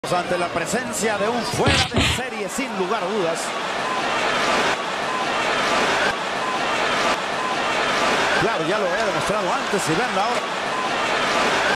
Ante la presencia de un fuera de serie, sin lugar a dudas. Claro, ya lo había demostrado antes y vean ahora.